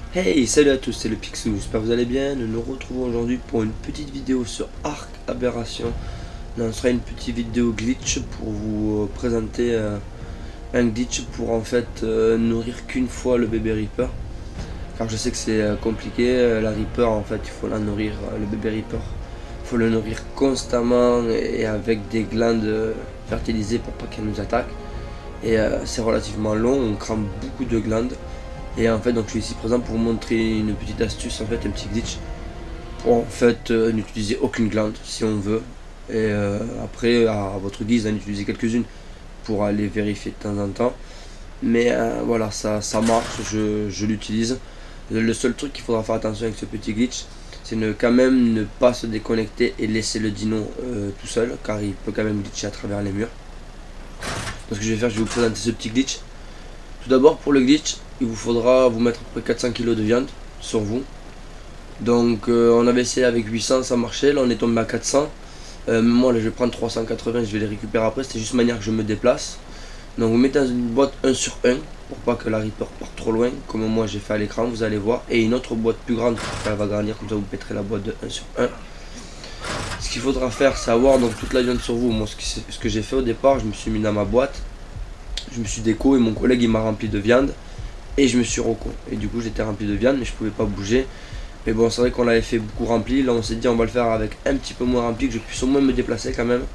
Hey, salut à tous, c'est le Picsou, j'espère que vous allez bien. Nous nous retrouvons aujourd'hui pour une petite vidéo sur Arc Aberration. Ce sera une petite vidéo glitch pour vous présenter un glitch pour en fait nourrir qu'une fois le bébé Reaper. Car je sais que c'est compliqué, la Reaper en fait il faut la nourrir, le bébé Reaper. Il faut le nourrir constamment et avec des glandes fertilisées pour pas qu'elle nous attaque. Et c'est relativement long, on crame beaucoup de glandes. Et en fait donc je suis ici présent pour vous montrer une petite astuce, en fait un petit glitch pour en fait n'utiliser aucune glande si on veut, et après à votre guise en utiliser quelques-unes pour aller vérifier de temps en temps, mais voilà, ça marche, je l'utilise. Le seul truc qu'il faudra faire attention avec ce petit glitch, c'est quand même ne pas se déconnecter et laisser le dino tout seul, car il peut quand même glitcher à travers les murs. Donc ce que je vais faire, je vais vous présenter ce petit glitch. Tout d'abord, pour le glitch, il vous faudra vous mettre à peu près 400 kg de viande sur vous. Donc on avait essayé avec 800, ça marchait, là on est tombé à 400. Moi là je vais prendre 380, je vais les récupérer après, c'était juste manière que je me déplace. Donc vous mettez dans une boîte 1 sur 1 pour pas que la Reaper parte trop loin, comme moi j'ai fait à l'écran, vous allez voir. Et une autre boîte plus grande, elle va grandir, comme ça vous péterez la boîte de 1 sur 1. Ce qu'il faudra faire, c'est avoir donc toute la viande sur vous. Moi ce que j'ai fait au départ, je me suis mis dans ma boîte, je me suis déco et mon collègue il m'a rempli de viande. Et je me suis reco. Et du coup j'étais rempli de viande mais je pouvais pas bouger. Mais bon, c'est vrai qu'on l'avait fait beaucoup rempli. Là on s'est dit on va le faire avec un petit peu moins rempli, que je puisse au moins me déplacer quand même.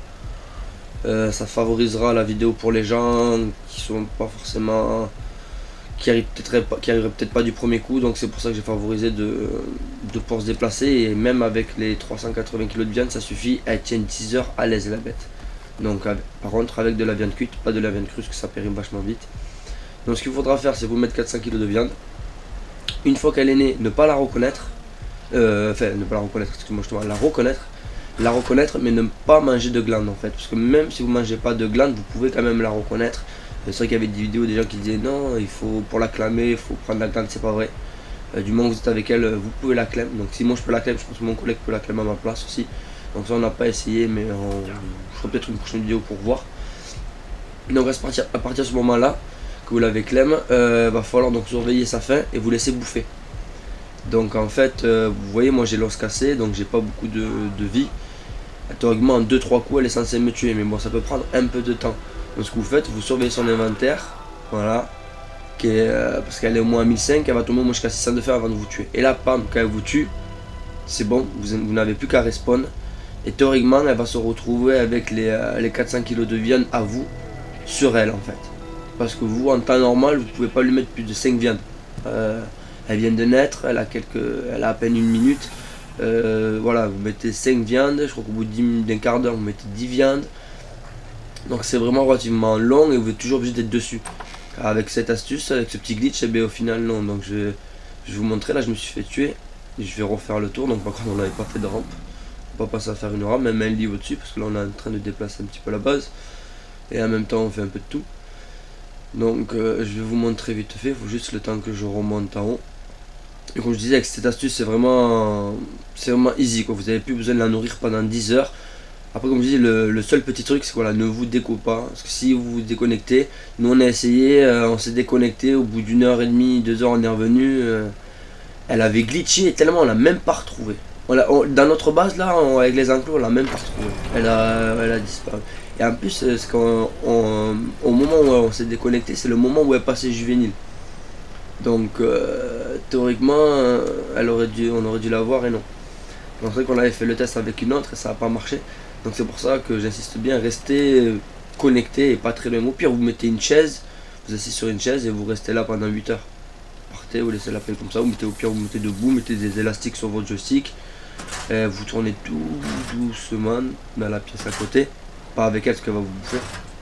Ça favorisera la vidéo pour les gens qui sont pas forcément, qui arriveraient peut-être pas du premier coup. Donc c'est pour ça que j'ai favorisé de pouvoir se déplacer. Et même avec les 380 kg de viande, ça suffit, elle tient 10 heures à l'aise la bête. Donc par contre avec de la viande cuite, pas de la viande crue, parce que ça périme vachement vite. Donc ce qu'il faudra faire, c'est vous mettre 400 kg de viande. Une fois qu'elle est née, ne pas la reconnaître. Ne pas la reconnaître, excuse-moi, justement, la reconnaître, mais ne pas manger de glande en fait. Parce que même si vous ne mangez pas de glande, vous pouvez quand même la reconnaître. C'est vrai qu'il y avait des vidéos des gens qui disaient non, il faut pour la clamer, il faut prendre la glande, c'est pas vrai. Du moment que vous êtes avec elle, vous pouvez la clamer. Donc si moi je peux la clamer, je pense que mon collègue peut la clamer à ma place aussi. Donc ça on n'a pas essayé, mais je ferai peut-être une prochaine vidéo pour voir. Donc à partir de ce moment-là, que vous l'avez clem, va falloir donc surveiller sa faim et vous laisser bouffer. Donc en fait, vous voyez, moi j'ai l'os cassé, donc j'ai pas beaucoup de vie. Théoriquement en 2-3 coups elle est censée me tuer, mais bon ça peut prendre un peu de temps. Donc ce que vous faites, vous surveillez son inventaire, voilà, parce qu'elle est au moins à 1005, elle va tomber au moins jusqu'à 600 de fer avant de vous tuer. Et là, pam, quand elle vous tue, c'est bon, vous n'avez plus qu'à respawn. Et théoriquement elle va se retrouver avec les 400 kg de viande à vous, sur elle en fait. Parce que vous, en temps normal, vous ne pouvez pas lui mettre plus de 5 viandes. Elle vient de naître, elle a à peine une minute. Voilà, vous mettez 5 viandes, je crois qu'au bout d'un quart d'heure, vous mettez 10 viandes. Donc c'est vraiment relativement long et vous êtes toujours obligé d'être dessus. Avec cette astuce, avec ce petit glitch, eh bien, au final non. Donc je vais vous montrer, là je me suis fait tuer. Et je vais refaire le tour, donc par contre on n'avait pas fait de rampe. On va pas passer à faire une rampe, même un livre au-dessus, parce que là on est en train de déplacer un petit peu la base. Et en même temps on fait un peu de tout. Donc je vais vous montrer vite fait, il faut juste le temps que je remonte en haut. Et comme je disais, avec cette astuce, c'est vraiment easy quoi. Vous n'avez plus besoin de la nourrir pendant 10 heures. Après comme je dis, le seul petit truc c'est voilà, ne vous déco pas. Parce que si vous vous déconnectez, nous on a essayé, on s'est déconnecté, au bout d'une heure et demie, 2 heures on est revenu. Elle avait glitché tellement on l'a même pas retrouvé. Dans notre base là, avec les enclos, on l'a même pas retrouvé. Elle a disparu. Et en plus, au moment où on s'est déconnecté, c'est le moment où elle passait juvénile. Donc théoriquement, on aurait dû la voir et non. Donc c'est vrai qu'on avait fait le test avec une autre et ça n'a pas marché. Donc c'est pour ça que j'insiste bien, restez connecté et pas très loin. Au pire, vous mettez une chaise, vous asseyez sur une chaise et vous restez là pendant 8 heures. Partez, vous laissez la paix comme ça, vous mettez au pire, vous mettez debout, mettez des élastiques sur votre joystick. Vous tournez tout doucement dans la pièce à côté. Pas avec elle, parce qu'elle va vous bouffer.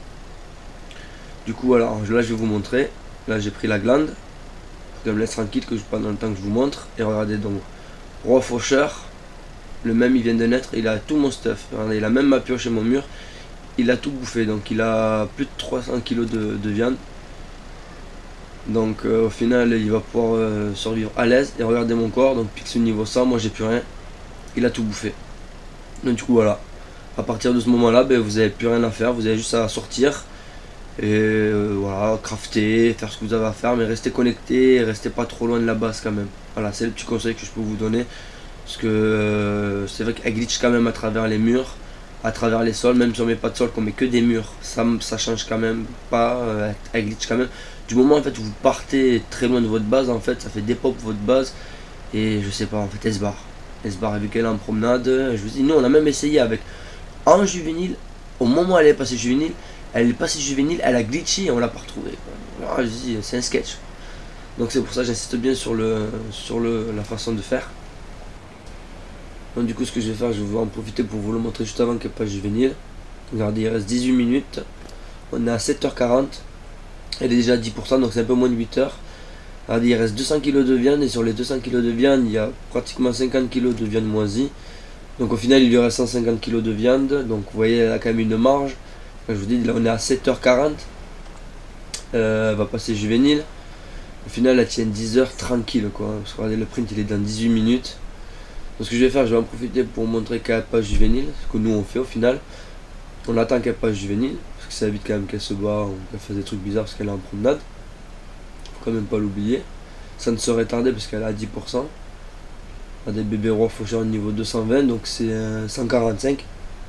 Du coup, alors là, je vais vous montrer. Là, j'ai pris la glande. Je me laisse tranquille que pendant le temps que je vous montre. Et regardez donc. Roi Faucheur. Le même, il vient de naître. Il a tout mon stuff. Regardez, il a même ma pioche et mon mur. Il a tout bouffé. Donc, il a plus de 300 kg de viande. Donc, au final, il va pouvoir survivre à l'aise. Et regardez mon corps. Donc, Picsou niveau 100. Moi, j'ai plus rien. Il a tout bouffé. Donc, du coup, voilà. À partir de ce moment là, ben, vous n'avez plus rien à faire, vous avez juste à sortir Et voilà, crafter, faire ce que vous avez à faire, mais restez connecté, restez pas trop loin de la base quand même. Voilà, c'est le petit conseil que je peux vous donner. Parce que c'est vrai qu'elle glitch quand même à travers les murs, à travers les sols, même si on met pas de sol, qu'on met que des murs, ça change quand même pas, elle glitch quand même. Du moment en fait où vous partez très loin de votre base, en fait ça fait dépop votre base, et je sais pas, en fait elle se barre. Elle se barre vu qu'elle est en promenade. Je vous dis, nous on a même essayé avec en juvénile, au moment où elle est passée juvénile, elle est passée juvénile, elle a glitché et on l'a pas retrouvée. Alors je dis, c'est un sketch. Donc c'est pour ça que j'insiste bien sur la façon de faire. Donc du coup ce que je vais faire, je vais en profiter pour vous le montrer juste avant qu'elle passe juvénile. Regardez, il reste 18 minutes. On est à 7h40. Elle est déjà à 10%, donc c'est un peu moins de 8h. Regardez, il reste 200 kg de viande, et sur les 200 kg de viande, il y a pratiquement 50 kg de viande moisie. Donc au final, il lui reste 150 kg de viande. Donc vous voyez, elle a quand même une marge. Je vous dis, là on est à 7h40. Elle va passer juvénile. Au final, elle tient 10h tranquille, quoi. Parce que regardez, le print, il est dans 18 minutes. Donc ce que je vais faire, je vais en profiter pour montrer qu'elle passe juvénile. Ce que nous on fait au final. On attend qu'elle passe juvénile. Parce que ça évite quand même qu'elle se bat ou qu'elle fasse des trucs bizarres parce qu'elle est en promenade. Faut quand même pas l'oublier. Ça ne serait tardé parce qu'elle est à 10%. On a des bébés rois faucheurs au niveau 220, donc c'est 145.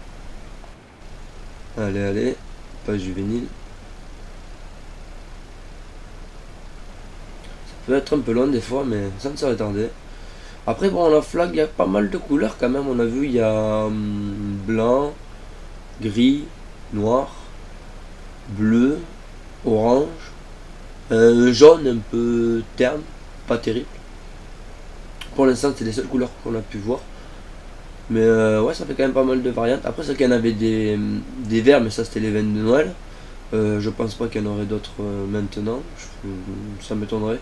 Allez, pas juvénile. Ça peut être un peu long des fois, mais ça ne serait tardé. Après, bon, la flag, il y a pas mal de couleurs quand même. On a vu, il y a blanc, gris, noir, bleu, orange, jaune un peu terne, pas terrible. Pour l'instant, c'est les seules couleurs qu'on a pu voir. Mais ouais, ça fait quand même pas mal de variantes. Après, c'est qu'il y en avait des verts, mais ça c'était les veines de Noël. Je pense pas qu'il y en aurait d'autres maintenant. Ça m'étonnerait.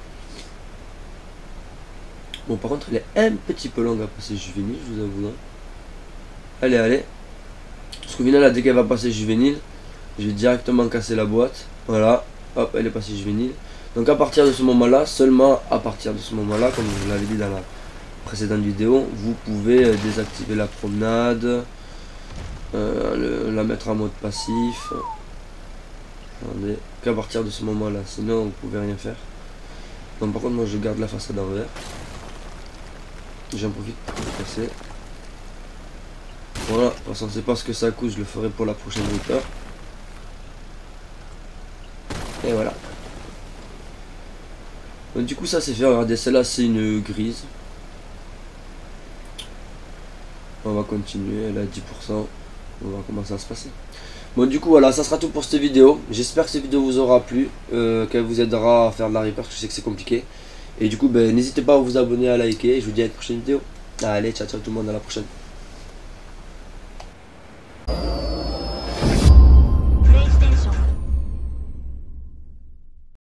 Bon, par contre, elle est un petit peu longue à passer juvénile, je vous avoue. Allez. Parce qu'au final, dès qu'elle va passer juvénile, je vais directement casser la boîte. Voilà, hop, elle est passée juvénile. Donc à partir de ce moment-là, seulement à partir de ce moment-là, comme je vous l'avais dit dans la précédente vidéo, vous pouvez désactiver la promenade, la mettre en mode passif. Attendez, qu'à partir de ce moment-là, sinon vous pouvez rien faire. Donc par contre, moi je garde la façade envers. J'en profite pour le casser. Voilà, de toute façon c'est pas ce que ça coûte, je le ferai pour la prochaine Reaper. Et voilà. Donc du coup ça c'est fait, regardez, celle-là c'est une grise. On va continuer, elle est à 10%. On va voir comment ça va se passer. Bon du coup voilà, ça sera tout pour cette vidéo. J'espère que cette vidéo vous aura plu, qu'elle vous aidera à faire de la Reaper, parce que je sais que c'est compliqué. Et du coup n'hésitez pas à vous abonner, à liker, et je vous dis à la prochaine vidéo. Allez, ciao tout le monde, à la prochaine.